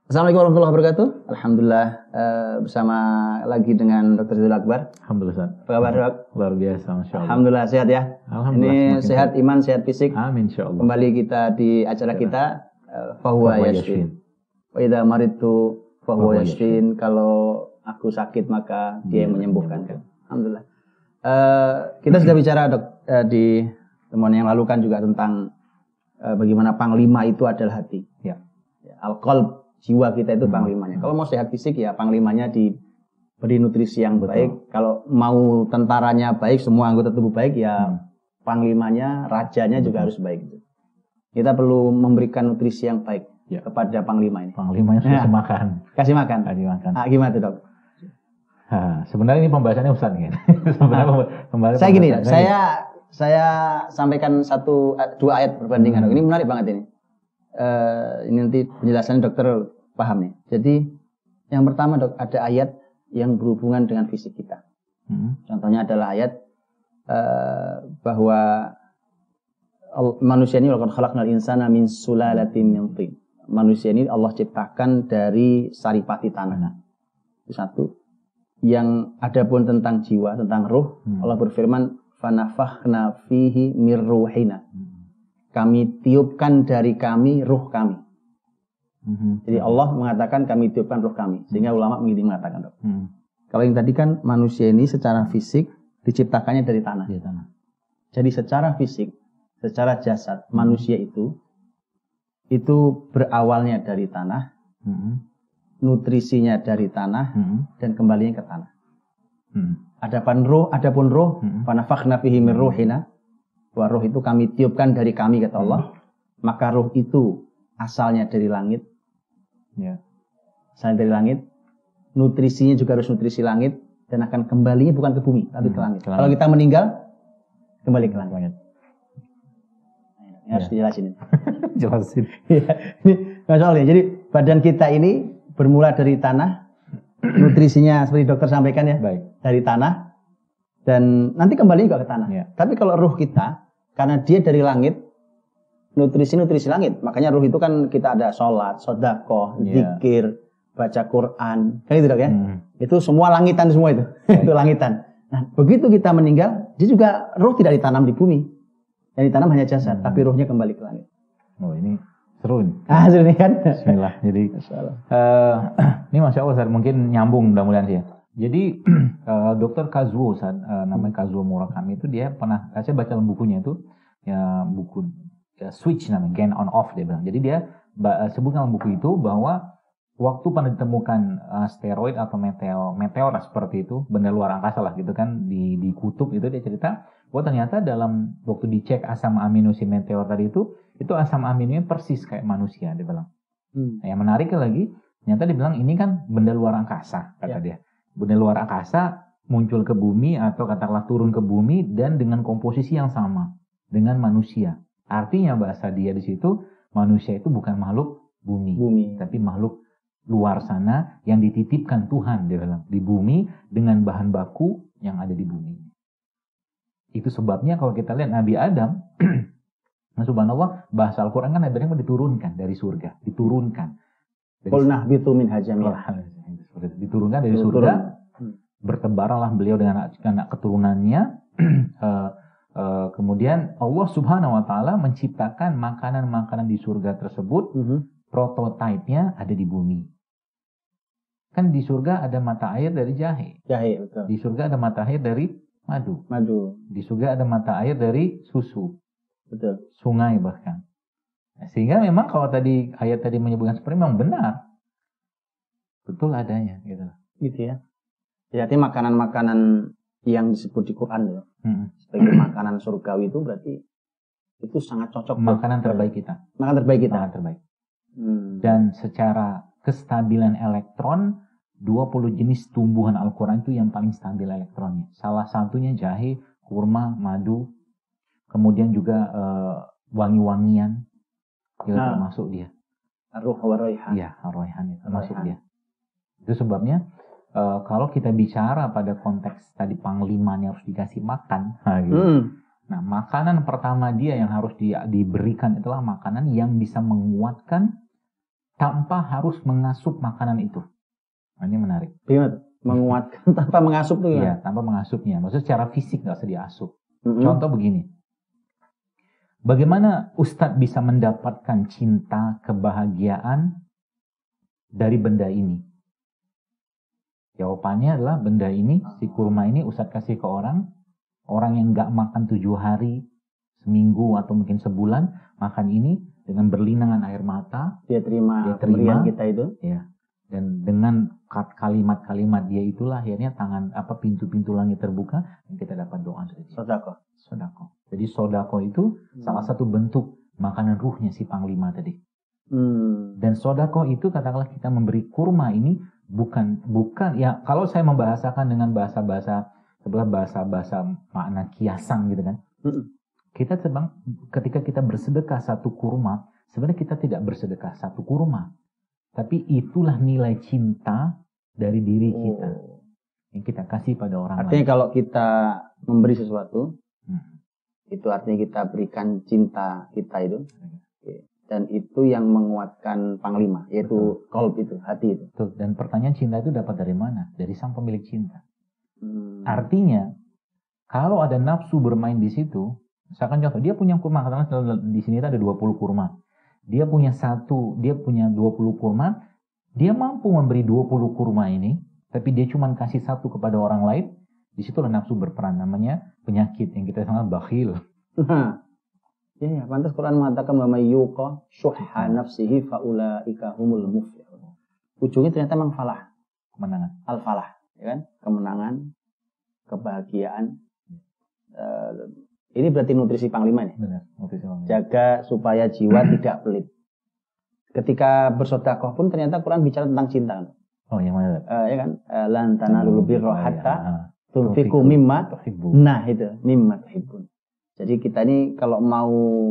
Assalamualaikum warahmatullahi wabarakatuh. Alhamdulillah bersama lagi dengan Dr. Zul Akbar. Alhamdulillah. Apa kabar, Dok? Luar biasa, Masya Allah. Alhamdulillah sehat ya. Ini sehat iman, sehat fisik. Amin, insya Allah. Kembali kita di acara kita Fahuwa Yashfin. Wa idza maridtu fahuwa yashfin. Kalau aku sakit maka dia yang menyembuhkan. Alhamdulillah. Kita sudah bicara, Dok, di temuan yang lalu kan juga tentang bagaimana panglima itu adalah hati. Ya. Al-qalb, jiwa kita itu panglimanya. Kalau mau sehat fisik ya panglimanya diberi nutrisi yang baik. Kalau mau tentaranya baik, semua anggota tubuh baik ya panglimanya, rajanya juga harus baik. Kita perlu memberikan nutrisi yang baik kepada panglima ini. Panglimanya harus makan. Kasih makan. Gimana tuh, Dok? Sebenarnya ini pembahasannya Ustaz kan. Saya gini, saya sampaikan dua ayat perbandingan. Ini menarik banget ini. Ini nanti penjelasannya dokter paham nih. Jadi yang pertama, Dok, ada ayat yang berhubungan dengan fisik kita. Contohnya adalah ayat bahwa manusia ini laqad khalaqnal insana min sulalatin min tin. Manusia ini Allah ciptakan dari saripati tanah. Itu satu. Yang adapun tentang jiwa, tentang ruh, Allah berfirman fanafakhna fihi mir ruhina. Kami tiupkan dari kami ruh kami. Jadi Allah mengatakan kami tiupkan ruh kami. Sehingga ulama begini mengatakan, Dok. Kalau yang tadi kan manusia ini secara fisik diciptakannya dari tanah. Jadi secara fisik, secara jasad, manusia itu berawalnya dari tanah, nutrisinya dari tanah, dan kembalinya ke tanah. Adapun ruh, fanafakhna fihi mir ruhina. Bahwa roh itu kami tiupkan dari kami, kata Allah. Maka roh itu asalnya dari langit. Asalnya dari langit. Nutrisinya juga harus nutrisi langit. Dan akan kembalinya bukan ke bumi, tapi ke langit. Kalau kita meninggal, kembali ke langit. Harus dijelasin. Jelasin. Ini masalahnya. Jadi badan kita ini bermula dari tanah. Nutrisinya seperti dokter sampaikan ya. Baik. Dari tanah. Dan nanti kembali juga ke tanah. Tapi kalau ruh kita, karena dia dari langit, nutrisi langit. Makanya ruh itu kan kita ada sholat, sedekah, zikir, baca Quran. Kan itu, Dok, ya? Itu semua langitan semua itu. Itu langitan. Nah, begitu kita meninggal, dia juga ruh tidak ditanam di bumi. Yang ditanam hanya jasad, tapi ruhnya kembali ke langit. Oh, ini seru nih. Seru nih kan? Bismillah. Jadi ini Masya Allah, mungkin nyambung mudah-mudahan sih ya. Jadi Dr. Kazuo, namanya Kazuo Murakami itu dia pernah, saya baca dalam bukunya itu, ya buku Switch namanya, Gain on Off dia bilang. Jadi dia sebut dalam buku itu bahwa waktu pernah ditemukan asteroid atau meteor seperti itu, benda luar angkasa lah gitu kan, di kutub itu dia cerita bahwa ternyata dalam waktu dicek asam amino si meteor tadi itu asam aminonya persis kayak manusia dia bilang. Nah, yang menariknya lagi, ternyata dia bilang ini kan benda luar angkasa kata dia. Benda luar angkasa muncul ke bumi atau katakanlah turun ke bumi dan dengan komposisi yang sama dengan manusia. Artinya bahasa dia di situ, manusia itu bukan makhluk bumi. Tapi makhluk luar sana yang dititipkan Tuhan dia bilang di bumi dengan bahan baku yang ada di bumi. Itu sebabnya kalau kita lihat Nabi Adam, subhanallah, bahasa Al-Quran kan Nabi Adam diturunkan dari surga, diturunkan. Qulna bitu min hajamil. Diturunkan dari surga, bertebaranlah beliau dengan anak keturunannya. Kemudian Allah Subhanahu Wa Taala menciptakan makanan-makanan di surga tersebut, prototipenya ada di bumi. Kan di surga ada mata air dari jahe. Betul. Di surga ada mata air dari madu. Di surga ada mata air dari susu. Betul. Sungai bahkan. Sehingga memang kalau tadi ayat tadi menyebutkan seperti memang benar. Betul adanya gitu ya. Jadi makanan-makanan yang disebut di Quran sebagai makanan surgawi itu berarti itu sangat cocok. Makanan terbaik kita. Makanan terbaik. Dan secara kestabilan elektron, 20 jenis tumbuhan Al-Quran itu yang paling stabil elektronnya. Salah satunya jahe, kurma, madu, kemudian juga wangi-wangian. Itu termasuk dia. Ar-ruh wa raihan. Iya, ar-raihan itu termasuk dia. Itu sebabnya kalau kita bicara pada konteks tadi panglimanya harus dikasih makan. Nah, makanan pertama dia yang harus diberikan itulah makanan yang bisa menguatkan tanpa harus mengasup makanan itu. Ini menarik. Gimana? Menguatkan tanpa mengasup tuh ya? Iya, tanpa mengasupnya. Maksudnya secara fisik nggak usah diasup. Contoh begini. Bagaimana Ustadz bisa mendapatkan cinta, kebahagiaan dari benda ini? Jawabannya adalah benda ini, si kurma ini Ustadz kasih ke orang yang nggak makan 7 hari, seminggu atau mungkin sebulan, makan ini dengan berlinangan air mata. Dia terima pemberian kita itu. Ya. Dan dengan kalimat-kalimat dia itulah akhirnya pintu-pintu langit terbuka dan kita dapat doa dari dia. Sodako. Jadi sodako itu salah satu bentuk makanan ruhnya si Panglima tadi. Dan sodako itu katakanlah kita memberi kurma ini bukan ya, kalau saya membahasakan dengan bahasa makna kiasan gitu kan. Kita ketika kita bersedekah satu kurma, sebenarnya kita tidak bersedekah satu kurma, tapi itulah nilai cinta dari diri kita yang kita kasih pada orang lain. Artinya kalau kita memberi sesuatu, itu artinya kita berikan cinta kita itu. Dan itu yang menguatkan Panglima, yaitu qalb itu, hati itu. Betul. Dan pertanyaan cinta itu dapat dari mana? Dari sang pemilik cinta. Artinya, kalau ada nafsu bermain di situ, misalkan contoh, dia punya kurma, katakanlah di sini ada 20 kurma. Dia punya 20 kurma, dia mampu memberi 20 kurma ini, tapi dia cuma kasih satu kepada orang lain, di situlah nafsu berperan, namanya penyakit yang kita sangat bakhil. Ya, pantas Quran mengatakan wa may yuqa syuhha nafsihi faulaika humul muflihun. Ujungnya ternyata memang falah, kemenangan. Al-falah, ya kan? Kemenangan, kebahagiaan. Ini berarti nutrisi Panglima nih. Benar, nutrisi Panglima. Jaga supaya jiwa tidak pelit. Ketika bersedekah pun ternyata Quran bicara tentang cinta. Oh, yang mana? Ya kan? Lan tanalul birra hatta tunfiqu mimma tuhibbun. Nah, itu mimma tuhibbun. Jadi kita ini kalau mau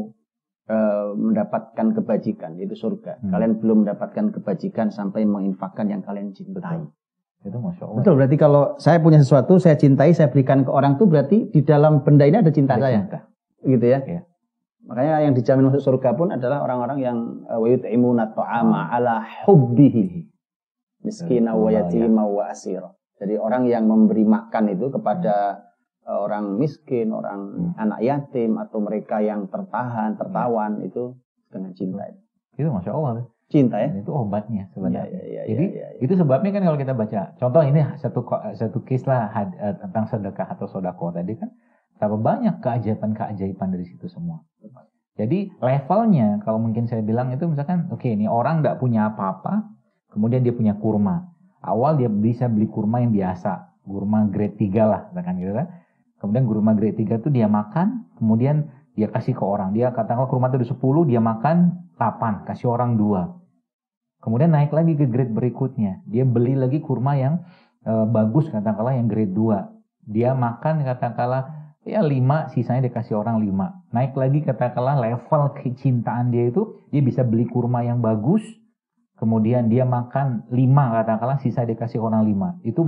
mendapatkan kebajikan, yaitu surga, kalian belum mendapatkan kebajikan sampai menginfakkan yang kalian cintai. Itu Masya Allah. Betul, berarti kalau saya punya sesuatu, saya cintai, saya berikan ke orang itu berarti di dalam benda ini ada cinta saya. Gitu ya. Makanya yang dijamin masuk surga pun adalah orang-orang yang wa yut'imuna ta'ama ala hubbihi miskina wa yatima wa asira. Jadi orang yang memberi makan itu kepada orang miskin, orang anak yatim, atau mereka yang tertawan itu dengan cinta. Itu Masya Allah. Cinta ya? Dan itu obatnya sebenarnya. Jadi itu sebabnya kan kalau kita baca, contoh ini satu case lah tentang sedekah atau sodako tadi kan, berapa banyak keajaiban dari situ semua. Jadi levelnya kalau mungkin saya bilang itu misalkan, oke, ini orang nggak punya apa-apa, kemudian dia punya kurma. Awal dia bisa beli kurma yang biasa, kurma grade 3 lah, kan gitu kan. Kemudian kurma grade 3 itu dia makan, kemudian dia kasih ke orang. Dia katakanlah kurma itu ada 10, dia makan 8, kasih orang 2. Kemudian naik lagi ke grade berikutnya. Dia beli lagi kurma yang bagus, katakanlah yang grade 2. Dia makan katakanlah ya 5, sisanya dia kasih orang 5. Naik lagi katakanlah level kecintaan dia itu, dia bisa beli kurma yang bagus, kemudian dia makan 5 katakanlah, sisa dia kasih orang 5. Itu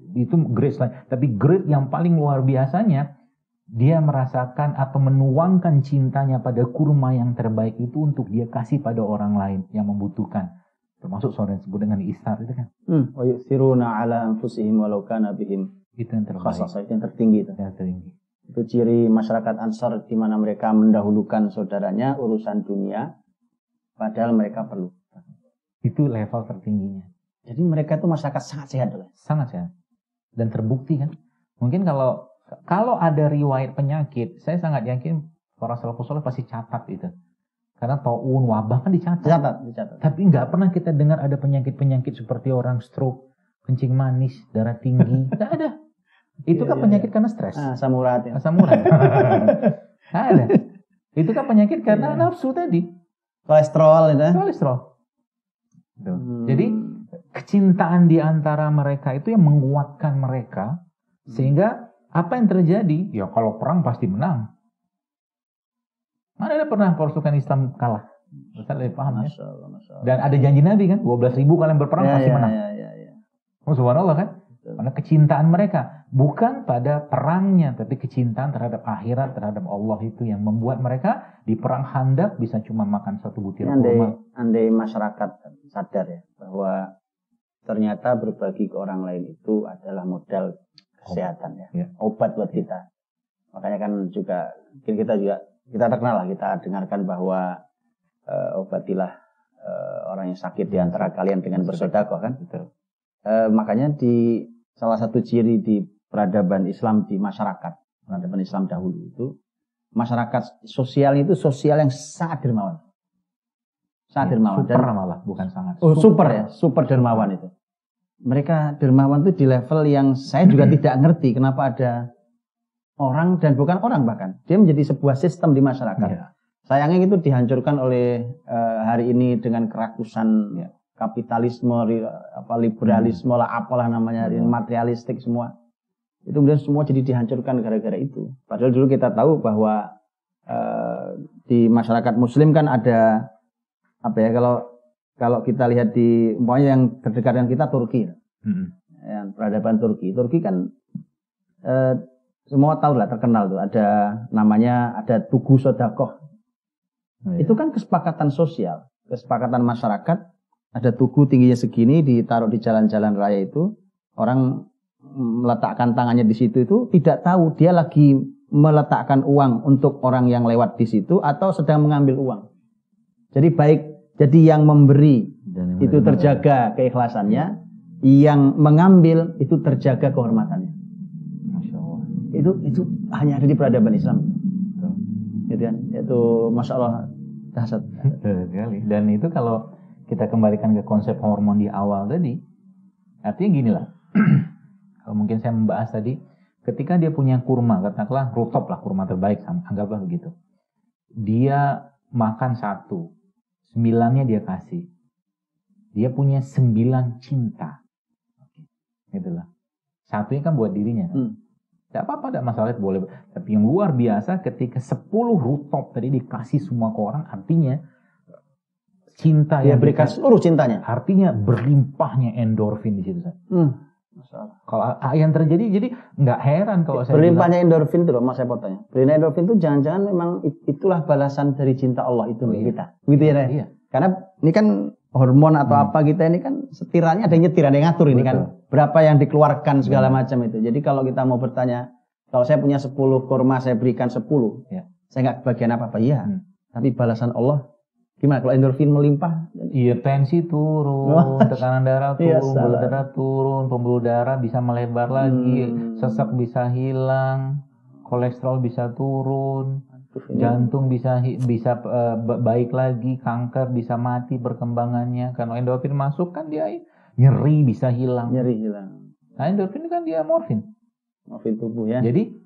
grade lain. Tapi grade yang paling luar biasanya, dia merasakan atau menuangkan cintanya pada kurma yang terbaik itu untuk dia kasih pada orang lain yang membutuhkan. Termasuk soal yang disebut dengan isar itu kan. Wa yusiruna ala anfusihim walau kana bihim. Itu yang terbaik. Itu yang tertinggi itu. Yang tertinggi. Itu ciri masyarakat Ansar di mana mereka mendahulukan saudaranya urusan dunia padahal mereka perlu. Itu level tertingginya. Jadi mereka itu masyarakat sangat sehat. Sangat sehat. Dan terbukti kan. Mungkin kalau ada riwayat penyakit, saya sangat yakin para salafus saleh pasti catat itu. Karena taun, wabah kan dicatat. Dicatat. Tapi nggak pernah kita dengar ada penyakit-penyakit seperti orang stroke, kencing manis, darah tinggi. Nggak ada. Itu kan penyakit karena stres. Asam urat. Asam urat. Nggak ada. Itu kan penyakit karena nafsu tadi. Kolesterol itu. Kolesterol. Jadi kecintaan di antara mereka itu yang menguatkan mereka. Sehingga apa yang terjadi? Ya kalau perang pasti menang. Mana ada pernah pasukan Islam kalah? Ustaz lebih paham ya. Dan ada janji Nabi kan, 12.000 kalian berperang pasti menang. Oh subhanallah kan? Karena kecintaan mereka. Bukan pada perangnya, tapi kecintaan terhadap akhirat, terhadap Allah itu yang membuat mereka di perang Khandaq bisa cuma makan satu butir kurma. Andai masyarakat sadar ya bahwa ternyata berbagi ke orang lain itu adalah modal kesehatan ya. Obat buat kita. Makanya kan juga kita terkenal lah, kita dengarkan bahwa obatilah orang yang sakit di antara kalian dengan bersedekah kan. Betul. Makanya di salah satu ciri di peradaban Islam di masyarakat, peradaban Islam dahulu itu, masyarakat sosial itu sosial yang sangat dermawan. Sangat dermawan. Super malah, bukan sangat. Super dermawan itu. Mereka dermawan itu di level yang saya juga tidak ngerti kenapa ada orang dan bukan orang bahkan. Dia menjadi sebuah sistem di masyarakat. Ya. Sayangnya itu dihancurkan oleh hari ini dengan kerakusan kapitalisme, liberalisme lah, apalah namanya, materialistik semua. Itu kemudian semua jadi dihancurkan gara-gara itu. Padahal dulu kita tahu bahwa di masyarakat Muslim kan ada apa ya, kalau kita lihat di umpamanya yang terdekat dengan kita Turki, yang peradaban Turki kan semua tahu lah, terkenal tuh, ada namanya ada Tugu Sodakoh. Itu kan kesepakatan sosial, kesepakatan masyarakat. Ada tugu tingginya segini ditaruh di jalan-jalan raya itu, orang meletakkan tangannya di situ itu tidak tahu dia lagi meletakkan uang untuk orang yang lewat di situ atau sedang mengambil uang. Jadi yang memberi itu terjaga keikhlasannya, yang mengambil itu terjaga kehormatannya. Masya Allah. Itu hanya ada di peradaban Islam. Gitu kan? Itu Masya Allah dahsyat. Dan itu kalau kita kembalikan ke konsep hormon di awal tadi, artinya gini lah. Kalau mungkin saya membahas tadi, ketika dia punya kurma, katakanlah rutop lah, kurma terbaik, anggaplah begitu. Dia makan 1, 9-nya dia kasih. Dia punya 9 cinta. Itulah. 1-nya kan buat dirinya. Tidak apa-apa, tidak masalah, boleh. Tapi yang luar biasa ketika 10 rutop tadi dikasih semua ke orang, artinya cinta yang berikan seluruh cintanya. Artinya berlimpahnya endorfin di situ. Kalau yang terjadi, jadi nggak heran kalau saya berlimpahnya endorfin itu loh, Mas, saya mau tanya. Berlimpahnya endorfin itu jangan-jangan memang itulah balasan dari cinta Allah itu kita. Begitu ya? Iya. Karena ini kan hormon atau apa kita ini kan setirannya ada yang nyetir, ada yang ngatur ini kan. Berapa yang dikeluarkan segala macam itu. Jadi kalau kita mau bertanya, kalau saya punya 10 kurma saya berikan 10, saya nggak kebagian apa-apa. Iya. Tapi balasan Allah gimana kalau endorfin melimpah? Iya, tensi turun, tekanan darah turun, pembuluh darah turun, pembuluh darah bisa melebar lagi, sesak bisa hilang, kolesterol bisa turun, jantung bisa baik lagi, kanker bisa mati perkembangannya. Kalau endorfin masuk kan dia nyeri bisa hilang. Nyeri hilang. Nah, endorfin kan dia morfin tubuh ya. Jadi